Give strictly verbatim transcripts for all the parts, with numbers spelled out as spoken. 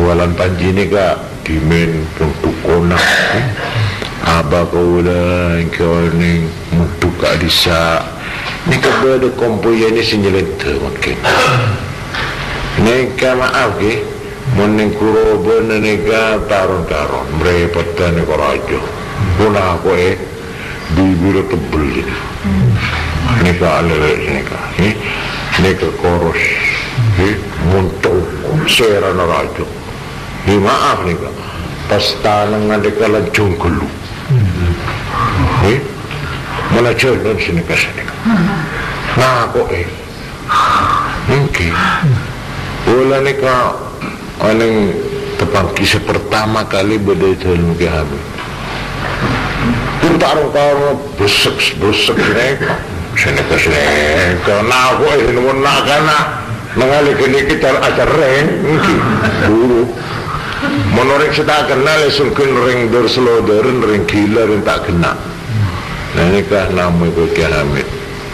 walan panji ni ka dimen untuk kona aba kaula kau ni mutu ka disa ni ka berde kompoya ni sinjelente makin ni ka maaf ke moning kuro berne ni ka taron-taron merepatan ni ka rajo puna ko eh bibir tebel ini ni ka alere ni ka ni ni ka koros ni muntul sera na rajo ni maaf ni ka pas tanang ada kala jungkelu ni mana cerita sini ka sini ka nah ko eh mungkin wala ni ka aneng tepang kisah pertama kali berdaya dalam kehabis tarung-tarung besek-besek mereka sini ke sini karena aku ini namun nak kena mengalih kini kita ajar reng mungkin dulu menurut kita kenal sungkin reng derseloderin reng gila reng tak kena nah ini kah nama itu Kiai Hamid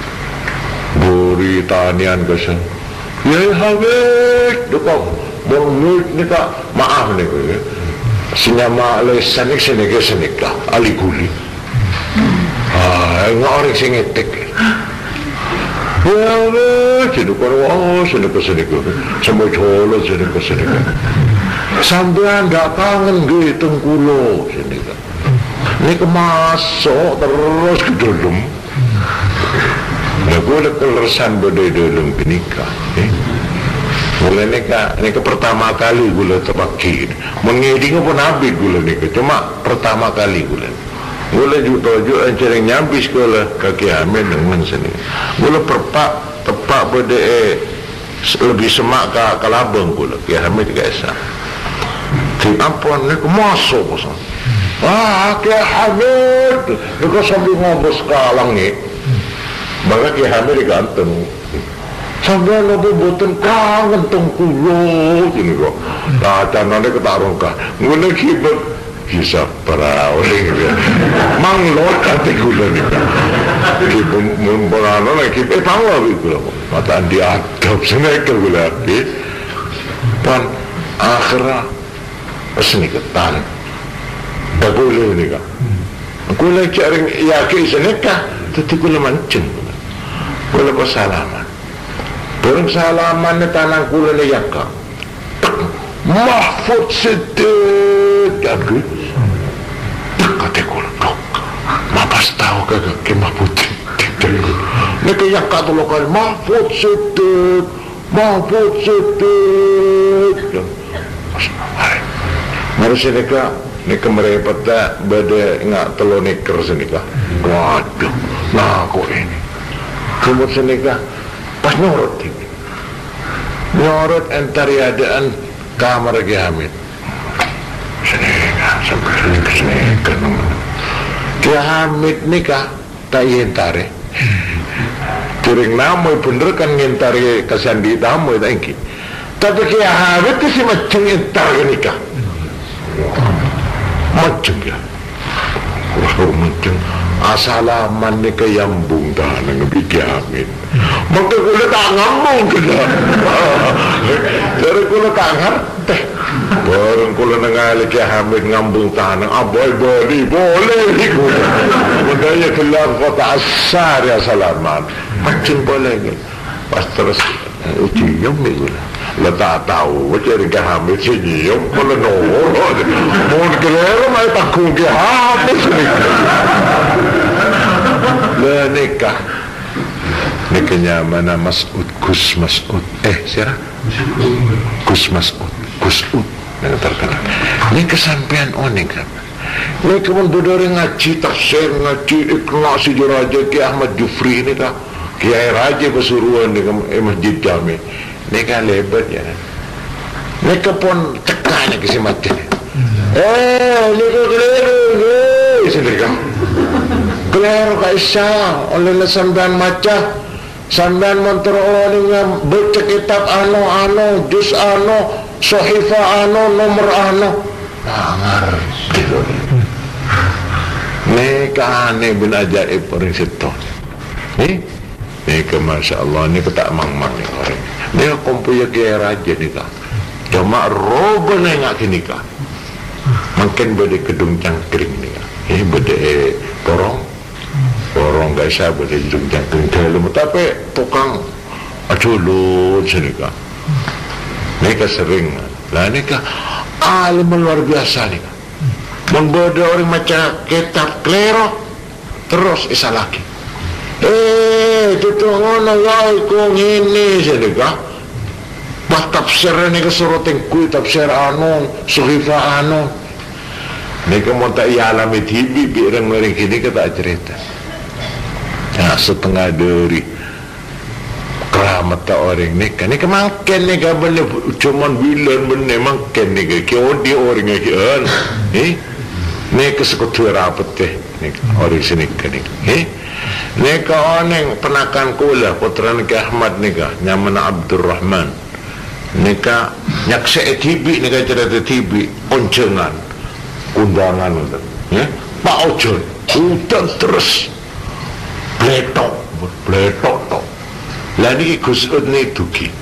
buri tanian kesan ya Hamid dukung menurut ini kah maaf nih senyama lesan ini sini ke sini kah ali guli nggak orang sing ngetik ya jadi kalau oh sini ke sini ke semua colo sini ke sini ke sampean nggak kangen gitu kulo sini ke ini kemasuk terus ke dalam nah gue ada keleresan berdaya dalam nikah mulai nikah nikah pertama kali gue terbagi mengedingnya pun habis gue nikah cuma pertama kali gue boleh juga juga yang nyambi sekolah kaki Hamid dengan sini boleh perpak tepak pada eh, lebih semak ke kalabang boleh kaki Hamid ke esa tim apa ni masuk kosong ah kaki Hamid mereka sambil ngobrol sekalang ni maka kaki Hamid diganteng sambil ngobrol buatan kangen tengkulo ini kok nah canannya ketarung kah boleh kibet kisah para orang dia manglot kata gula ni kita memperano lagi eh tahu apa gula mata dia adab senekal gula ni pan akhirnya seniketan tak boleh ni kan gula cari ya ke senekah tapi gula mancing gula bersalaman orang salaman ni tanang gula ni yakak Mahfud sedek aku kata ku dok mapas tahu kagak kemah putih ni kayak kat tu lokal Mahfud sedek Mahfud sedek mari sini ka ni kemerepet tak beda ingat telur niker sini ka waduh nah kok ini kemudian sini ka pas nyorot ini nyorot antariadaan kamar Kiai Hamid seneka sampai sini ke seneka Kiai Hamid nikah tak yentare turing nama bener kan yentare kasandi nama tak ingin tapi Kiai Hamid itu si macam yentare nikah macam ya kurang macam asalaman nikah yambung dah dengan Kiai Hamid maka kula tak ngambung kena dari kula tak ngerti bareng kula nengali Kiai Hamid ngambung tanah aboy bodi boleh kula budaya kelar kota asar ya salaman macam boleh pas terus uji nyom ni kula lah tak tahu cari Kiai Hamid sini nyom kula nol mohon kelera mai takung Kiai Hamid sini lah nikah nikahnya mana Mas'ud Gus Mas'ud eh siapa Gus Mas'ud Gus Ud yang terkenal ini kesampean oning kan ini kemudian berdari ngaji tafsir ngaji ikhlas si Raja Kiai Ahmad Jufri ini tak Kiai Raja Pasuruan dengan Masjid Jami ini kan lebat ya ini kepon tekannya ke si mati eh ini kok keliru eh sendiri kan keliru kaisa oleh sampean maca sampean montor olehnya baca kitab ano-ano juz ano sohifa ano nomor ano nah ngerti ini kahane bin ajaib orang situ ini ini ke Masya Allah ini ketak mang-mang ni orang ini kompuya Kiai Raja ni kah cuma roba nengak kini kah makin bade kedung cangkring ni kah ini bade borong borong gak sah bade kedung cangkring dalam tapi tukang aculut sini kah mereka sering lah ni kah alim luar biasa ni kah membeda orang macam kitab klerok terus isa lagi eh itu ngono ya iku ngene sini kah bah tafsir ni kesurutin kui tafsir anu suhifah anu ni kamu tak ialami tibi birang mereng kini kita cerita nah setengah dari keramat orang ni kan ni kemakan ni kan bener cuman bilan bener makan ni kan kau di orang kan ni ni kesekutu rapat teh ni orang sini kan ni ni kau neng penakan kula putra ni Ahmad ni kan nyamana Abdul Rahman nika nyaksa T V nika cerita T V oncengan undangan ya Pak Ojon udan terus bletok bletok tok lah niki Gus Ud ni dugi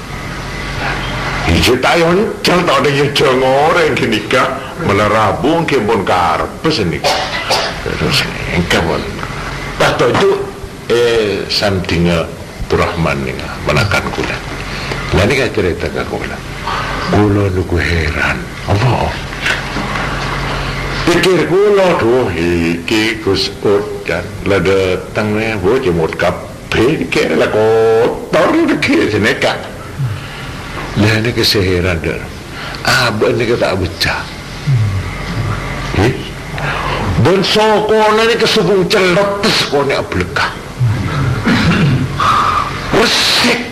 iki tayon jang tok ning jeng orang kenika melerabung ke bon karep senika terus engkabon tak itu eh samtinga Turahman nika menakan kula. Lah ni kan cerita ke kula. Kula nuku heran. Apa? Pikir kula tu iki Gus Ud kan la datang ni bo jemut kape ke la kotor ke seneka. Lah ni ke seheran dah. Ah ben ni tak baca. Eh? Ben sokona ni kesubung celetes ko ni ablekah. Resik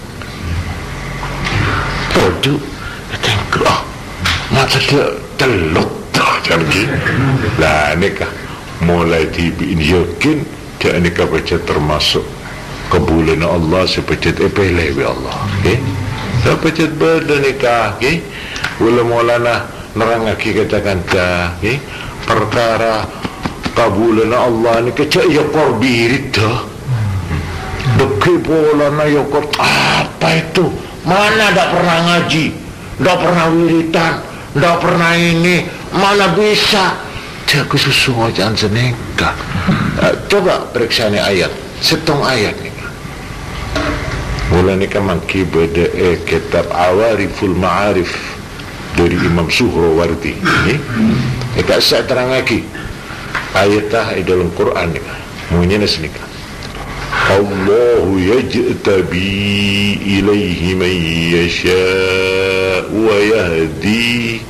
Todu tengok ah mata dia telut macam ni lah ni kah mulai tiba ini yakin dia ni kah baca termasuk kebulan Allah seperti epele bi Allah okey seperti berda ni kah okey ulama-ulama nerang aki katakan kah okey perkara kebulan Allah ni kecak ya korbirit Beki pola na yokot apa itu? Mana tak pernah ngaji, tak pernah wiritan, tak pernah ini, mana bisa? Dia kesusu ngajaan seneka. Uh, coba periksa ni ayat, setong ayat ni. Mula ni kan mangki beda eh, kitab Awariful Ma'arif dari Imam Suhrawardi. Ni, ikat saya terang lagi ayatah dalam Quran ni. Mungkin ni. Allah yajtabi ilaihi man yasha wa yahdi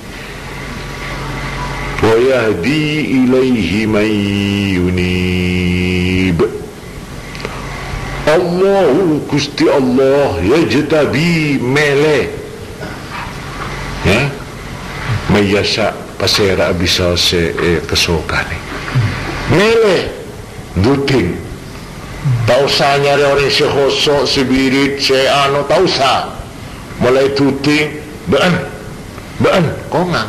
wa yahdi ilaihi man yunib. Allah Gusti Allah yajtabi mele ya man yasha pasera bisa se eh, kesokane mele duting. Tak usah nyari orang sehosok, sebirit, seano, tak usah. Mulai tuting, bean, bean, kongang.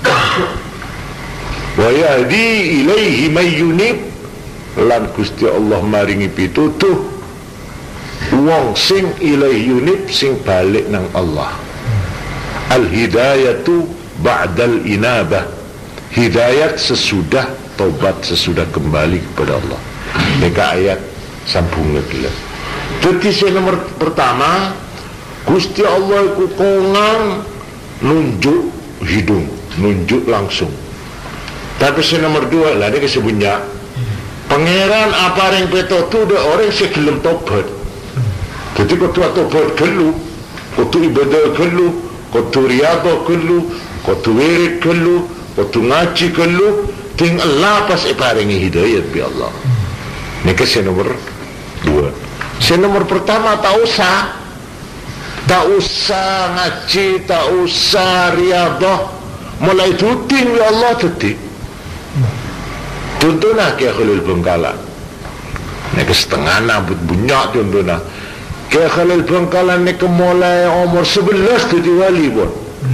Wa yahdi ilaihi may yunib. Lan Gusti Allah maringi pitutuh. Wong sing ilaihi yunib, sing balik nang Allah. Al-hidayatu ba'dal inabah. Hidayat sesudah tobat, sesudah kembali kepada Allah. Mereka ayat sambung lagi lah. Jadi saya nomor pertama Gusti Allah ku kongang nunjuk hidung, nunjuk langsung. Tapi saya nomor dua lah dia kesebutnya pangeran apa yang betul tu dia orang sekelum tobat. Jadi kau tuat tobat kelu, kau tu ibadah kelu, kau tu riadah kelu, kau tu wirid kelu, kau tu ngaji kelu, ting Allah pas iparingi hidayat bi Allah. Ini saya nomor dua. Saya nomor pertama tak usah, tak usah ngaji, tak usah riadah, mulai tuting ya Allah tuting. Contohnya kayak Khalil Bengkalan, ni kesetengah nabut bunyak contohnya. Kayak Khalil Bengkalan ni kemulai umur sebelas tu diwali pun.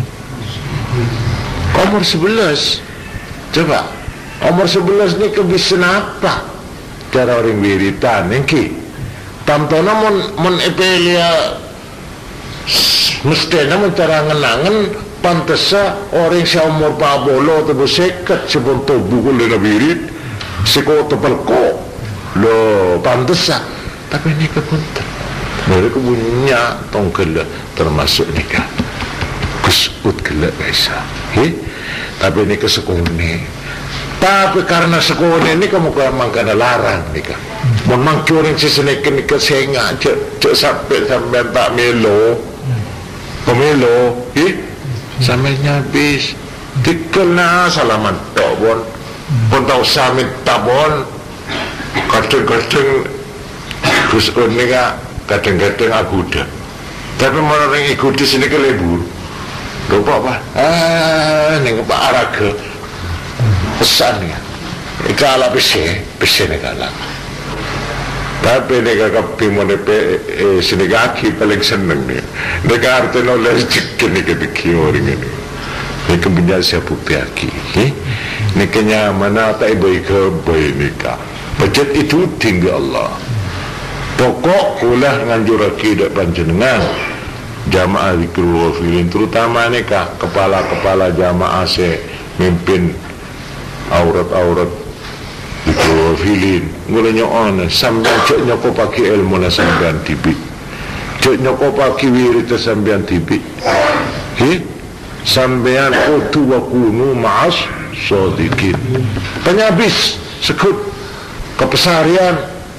Umur sebelas, coba umur sebelas ni kebisan apa? Cara orang wiritan, engki. Tamtona mon mon epelia mestinya mencara ngenangan pantesa orang si umur pabolo atau seket sebelum tubuh kulit nabirit siko tebal kok lo pantesa tapi ini kepunten mereka punya tongkel termasuk nikah kusut gelak guys eh? Tapi ini kesekone tapi karena sekone ini kamu memang kena larang nikah memang curing sesenekan nikah sehingga cek cek sampai sampai tak melo pemelo eh? Sampai habis dikenal salaman tak bon pun tahu samit tak bon kadang-kadang kusut nikah kadang-kadang aku dah tapi orang ikuti sini ke lebur lupa apa ah ini apa araga pesan ya ikala pese pese negala tapi negara pimone pe sini kaki paling seneng nih negara arti nolak cikin nih ketika orang ini ini kemudian saya bukti lagi ini kenyamanan tak baik ke baik nikah budget itu tinggal Allah pokok kulah nganjur akidah panjenengan jamaah zikrul wafilin terutama nikah kepala-kepala jamaah se mimpin aurat-aurat zikrul wafilin ngulai nyo'on sambian cek nyoko paki ilmu na sambian tibi cek nyoko paki wirita sambian tibi hi sambian utu wa kunu ma'as sodikin penyabis sekut kepesarian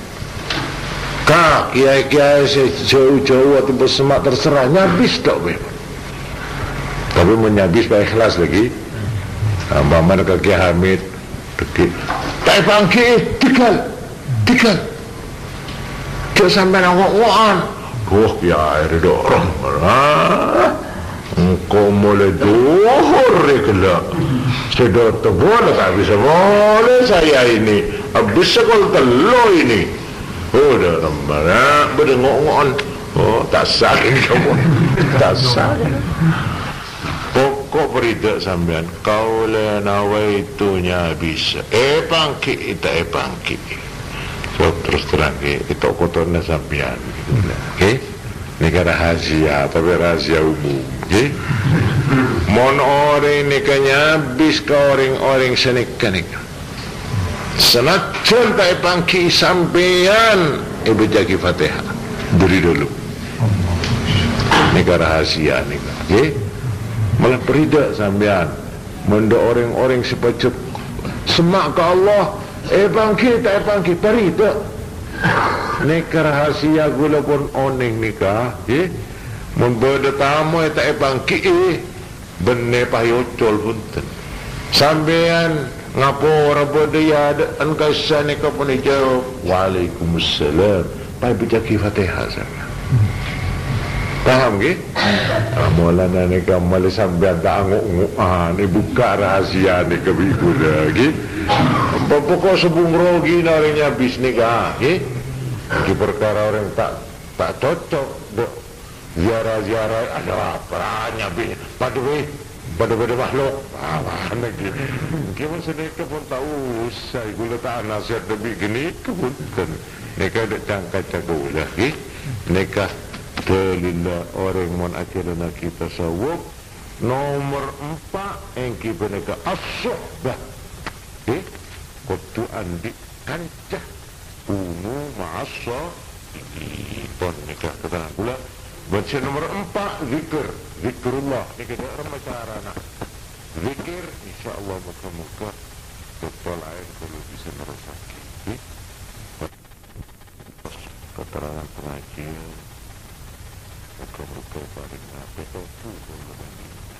kak kiai-kiai jauh-jauh atau bersemak terserah nyabis tak memang tapi menyabis pak ikhlas lagi Muhammad ke Kiai Hamid deki tak bangkit tinggal tinggal cak sampai ngok-ngokan oh ya air dorong engkau mulai dohor regelak sedot boleh tak bisa boleh saya ini habis sekolah telur ini oh dah ramah berdengok-ngok oh tak sakit kamu tak sakit pokok beridak sampean kau le nawaitunya bisa eh pangki ita eh pangki so terus terang ke itu kotornya sampean okay? Ini rahasia tapi rahasia umum okay? Mon orang nikahnya bis ke orang-orang senik-kenik senajan tak pangki sampean ibu jagi fatihah beri dulu nikah rahasia nikah okay? Malah beridak sampean menda orang-orang sepacuk semak ke Allah eh pangki tak pangki beridak nikah rahasia gula pun oning nikah okay? Membeda tamu tak pangki eh benih payocol punten sampean ngapora bodaya dan kaisa nikah pun dijawab waalaikumsalam pai bijaki fatihah sana paham ke? Maulana nikah mali sampean tak nguk-nguk ah ni buka rahasia nikah ibu lagi pokok sebung rogi narinya bis nikah ke? Di perkara orang tak tak cocok ziarah-ziarah ada apa nyabi paduwe pada-pada makhluk apa lagi gimana sedekah pun tak usah gula tak nasihat lebih gini pun kan nikah ada cangkat cakup lagi nikah telila orang mon akhirnya kita sawuk nomor empat yang kita nikah as-suhbah eh kutu andi kancah unu ma'asa pun nikah kata pula baca nomor empat zikir zikrullah ini kita remacara nak zikir insyaAllah muka-muka betul air kalau bisa merasaki keterangan pengajian muka-muka paling apa itu